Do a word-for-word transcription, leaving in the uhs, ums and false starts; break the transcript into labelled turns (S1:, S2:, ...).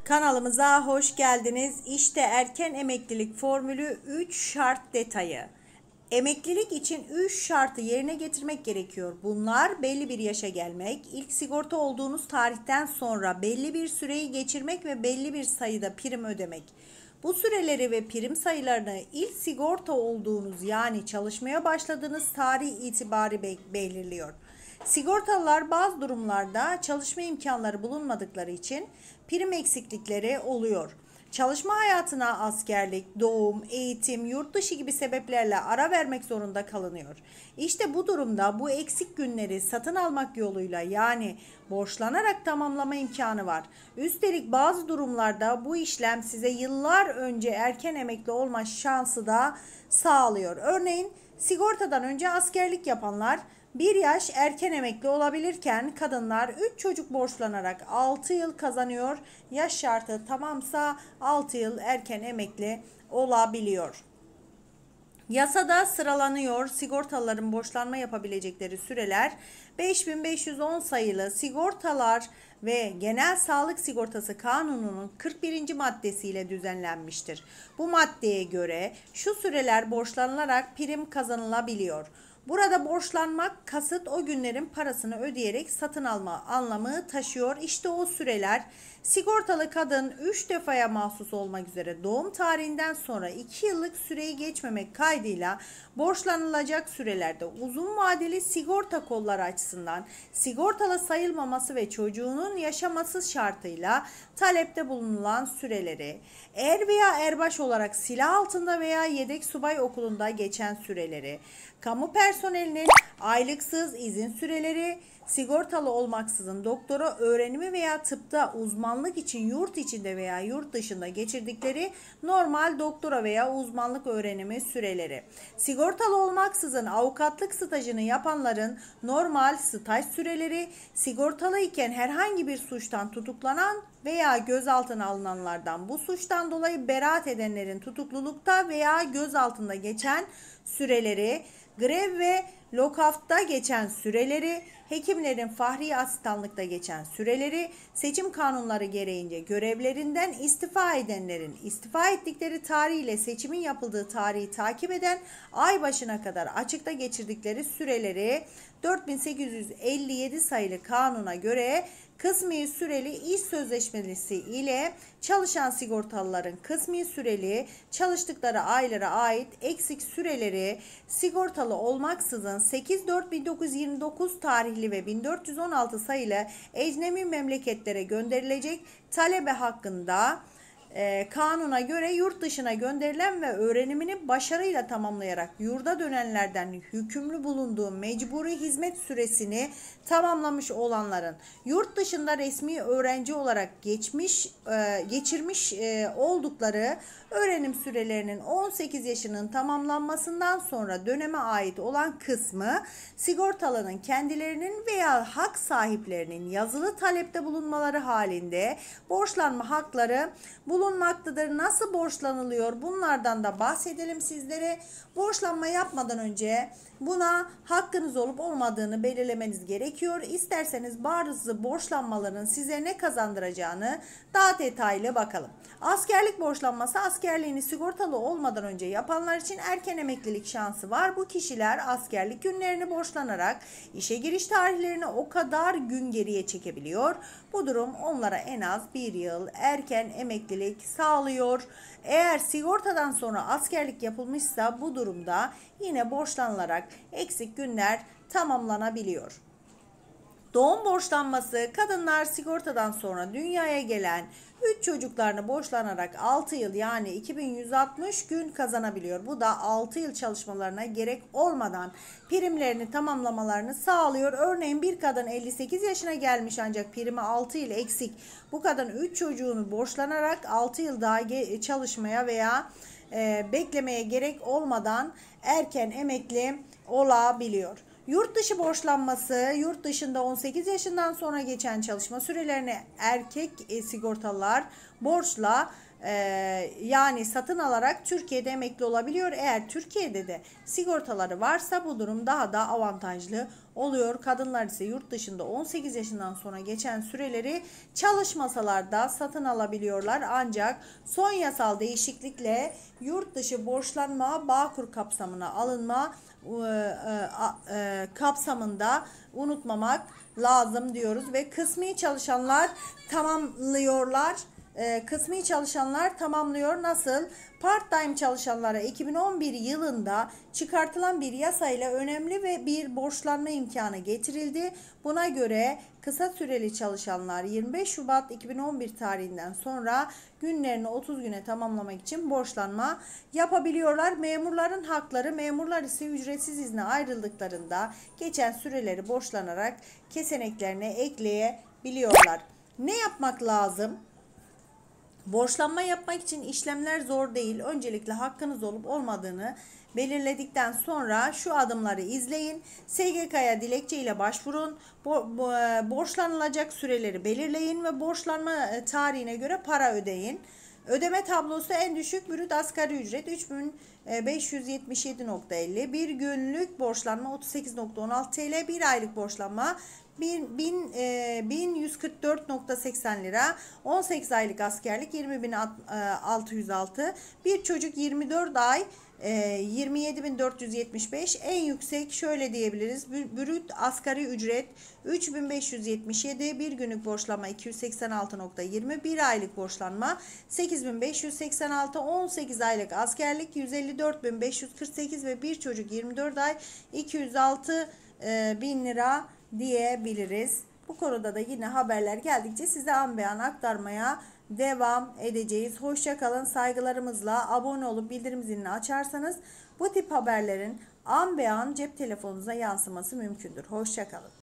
S1: Kanalımıza hoş geldiniz. İşte erken emeklilik formülü üç şart detayı. Emeklilik için üç şartı yerine getirmek gerekiyor. Bunlar belli bir yaşa gelmek, ilk sigorta olduğunuz tarihten sonra belli bir süreyi geçirmek ve belli bir sayıda prim ödemek. Bu süreleri ve prim sayılarını ilk sigorta olduğunuz yani çalışmaya başladığınız tarih itibarı belirliyor. Sigortalılar bazı durumlarda çalışma imkanları bulunmadıkları için prim eksiklikleri oluyor. Çalışma hayatına askerlik, doğum, eğitim, yurt dışı gibi sebeplerle ara vermek zorunda kalınıyor. İşte bu durumda bu eksik günleri satın almak yoluyla yani borçlanarak tamamlama imkanı var. Üstelik bazı durumlarda bu işlem size yıllar önce erken emekli olma şansı da sağlıyor. Örneğin sigortadan önce askerlik yapanlar bir yaş erken emekli olabilirken kadınlar üç çocuk borçlanarak altı yıl kazanıyor. Yaş şartı tamamsa altı yıl erken emekli olabiliyor. Yasada sıralanıyor sigortalıların borçlanma yapabilecekleri süreler beş bin beş yüz on sayılı Sigortalar ve Genel Sağlık Sigortası Kanunu'nun kırk birinci maddesiyle düzenlenmiştir. Bu maddeye göre şu süreler borçlanılarak prim kazanılabiliyor. Burada borçlanmak kasıt o günlerin parasını ödeyerek satın alma anlamı taşıyor. İşte o süreler sigortalı kadın üç defaya mahsus olmak üzere doğum tarihinden sonra iki yıllık süreyi geçmemek kaydıyla borçlanılacak sürelerde uzun vadeli sigorta kolları açısından sigortalı sayılmaması ve çocuğunun yaşaması şartıyla talepte bulunulan süreleri, er veya erbaş olarak silah altında veya yedek subay okulunda geçen süreleri, kamu personelinin aylıksız izin süreleri, sigortalı olmaksızın doktora öğrenimi veya tıpta uzmanlık için yurt içinde veya yurt dışında geçirdikleri normal doktora veya uzmanlık öğrenimi süreleri, sigortalı olmaksızın avukatlık stajını yapanların normal staj süreleri, sigortalı iken herhangi bir suçtan tutuklanan veya gözaltına alınanlardan bu suçtan dolayı beraat edenlerin tutuklulukta veya gözaltında geçen süreleri, grev ve lokafta geçen süreleri, hekimlerin fahri asistanlıkta geçen süreleri, seçim kanunları gereğince görevlerinden istifa edenlerin istifa ettikleri tarih ile seçimin yapıldığı tarihi takip eden ay başına kadar açıkta geçirdikleri süreleri dört bin sekiz yüz elli yedi sayılı kanuna göre kısmi süreli iş sözleşmesi ile çalışan sigortalıların kısmi süreli çalıştıkları aylara ait eksik süreleri sigortalı olmaksızın sekiz dört bin dokuz yüz yirmi dokuz tarihli ve bin dört yüz on altı sayılı ecnebi memleketlere gönderilecek talebe hakkında e, kanuna göre yurt dışına gönderilen ve öğrenimini başarıyla tamamlayarak yurda dönenlerden hükümlü bulunduğu mecburi hizmet süresini tamamlamış olanların yurt dışında resmi öğrenci olarak geçmiş e, geçirmiş e, oldukları öğrenim sürelerinin on sekiz yaşının tamamlanmasından sonra döneme ait olan kısmı sigortalının kendilerinin veya hak sahiplerinin yazılı talepte bulunmaları halinde borçlanma hakları bulunmaktadır. Nasıl borçlanılıyor? Bunlardan da bahsedelim sizlere. Borçlanma yapmadan önce buna hakkınız olup olmadığını belirlemeniz gerekiyor. İsterseniz bazı borçlanmaların size ne kazandıracağını daha detaylı bakalım. Askerlik borçlanması askerliğini sigortalı olmadan önce yapanlar için erken emeklilik şansı var. Bu kişiler askerlik günlerini borçlanarak işe giriş tarihlerini o kadar gün geriye çekebiliyor. Bu durum onlara en az bir yıl erken emeklilik sağlıyor. Eğer sigortadan sonra askerlik yapılmışsa bu durumda yine borçlanılarak eksik günler tamamlanabiliyor. Doğum borçlanması kadınlar sigortadan sonra dünyaya gelen üç çocuklarını borçlanarak altı yıl yani iki bin yüz altmış gün kazanabiliyor. Bu da altı yıl çalışmalarına gerek olmadan primlerini tamamlamalarını sağlıyor. Örneğin bir kadın elli sekiz yaşına gelmiş ancak primi altı yıl eksik. Bu kadın üç çocuğunu borçlanarak altı yıl daha çalışmaya veya e, beklemeye gerek olmadan erken emekli olabiliyor. Yurt dışı borçlanması, yurt dışında on sekiz yaşından sonra geçen çalışma sürelerini erkek sigortalılar borçla e, yani satın alarak Türkiye'de emekli olabiliyor. Eğer Türkiye'de de sigortaları varsa bu durum daha da avantajlı oluyor. Kadınlar ise yurt dışında on sekiz yaşından sonra geçen süreleri çalışmasalar da satın alabiliyorlar. Ancak son yasal değişiklikle yurt dışı borçlanma Bağkur kapsamına alınma e, e, kapsamında unutmamak lazım diyoruz ve kısmi çalışanlar tamamlıyorlar. E, kısmi çalışanlar tamamlıyor. Nasıl? Part-time çalışanlara iki bin on bir yılında çıkartılan bir yasayla önemli ve bir borçlanma imkanı getirildi. Buna göre kısa süreli çalışanlar yirmi beş Şubat iki bin on bir tarihinden sonra günlerini otuz güne tamamlamak için borçlanma yapabiliyorlar. Memurların hakları, memurlar ise ücretsiz izne ayrıldıklarında geçen süreleri borçlanarak keseneklerine ekleyebiliyorlar. Ne yapmak lazım? Borçlanma yapmak için işlemler zor değil. Öncelikle hakkınız olup olmadığını belirledikten sonra şu adımları izleyin. S G K'ya dilekçe ile başvurun. Borçlanılacak süreleri belirleyin ve borçlanma tarihine göre para ödeyin. Ödeme tablosu: en düşük brüt asgari ücret üç bin beş yüz yetmiş yedi nokta elli, bir günlük borçlanma otuz sekiz nokta on altı T L, bir aylık borçlanma bin yüz kırk dört nokta seksen lira, on sekiz aylık askerlik yirmi bin altı yüz altı, bir çocuk yirmi dört ay yirmi yedi bin dört yüz yetmiş beş, en yüksek şöyle diyebiliriz: brüt asgari ücret üç bin beş yüz yetmiş yedi, bir günlük borçlanma iki yüz seksen altı nokta yirmi, bir aylık borçlanma sekiz bin beş yüz seksen altı, on sekiz aylık askerlik yüz elli dört bin beş yüz kırk sekiz ve bir çocuk yirmi dört ay iki yüz altı bin lira diyebiliriz. Bu konuda da yine haberler geldikçe size an be an aktarmaya devam edeceğiz. Hoşça kalın, saygılarımızla. Abone olup bildirim zilini açarsanız bu tip haberlerin an be an cep telefonunuza yansıması mümkündür. Hoşça kalın.